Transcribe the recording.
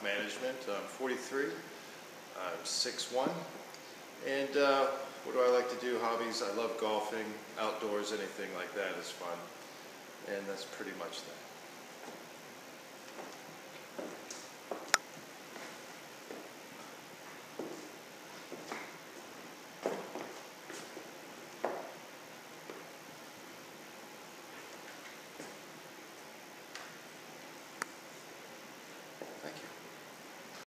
management. I'm 43, I'm 6'1", and what do I like to do? Hobbies, I love golfing, outdoors, anything like that is fun, and that's pretty much that.